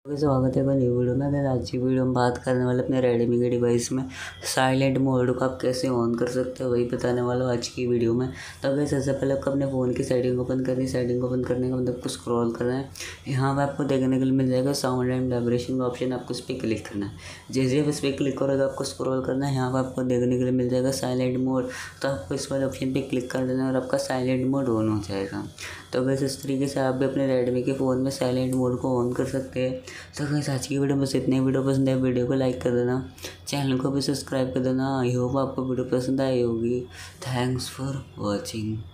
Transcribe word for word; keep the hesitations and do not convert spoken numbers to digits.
Okay, स्वागत है एक न्यू वीडियो में। अगर आज की वीडियो में बात करने वाले अपने रेडमी के डिवाइस में साइलेंट मोड को आप कैसे ऑन कर सकते हो वही बताने वाला हूँ आज की वीडियो में। तो अगर सबसे पहले आपको अपने फ़ोन की सेटिंग ओपन करनी है। सेटिंग ओपन करने के बाद आपको स्क्रॉल करना है। यहाँ पर आपको देखने के लिए मिल जाएगा साउंड एंड वाइब्रेशन का ऑप्शन, आपको इस पर क्लिक करना है। जैसे आप इस पर क्लिक करोगे आपको स्क्रॉल करना है। यहाँ पर आपको देखने के लिए मिल जाएगा साइलेंट मोड, तो आपको इस वाले ऑप्शन पर क्लिक कर देना है और आपका साइलेंट मोड ऑन हो जाएगा। तो वैसे इस तरीके से आप भी अपने रेडमी के फ़ोन में साइलेंट मोड को ऑन कर सकते हैं। तो वैसे आज की वीडियो बस इतनी। वीडियो पसंद है वीडियो को लाइक कर देना, चैनल को भी सब्सक्राइब कर देना। आई होप आपको वीडियो पसंद आई होगी। Thanks for watching.